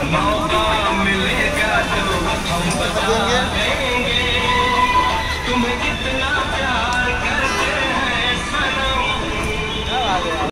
मौका मिलेगा तो हम बता देंगे तुम्हें कितना प्यार करते हैं सनम।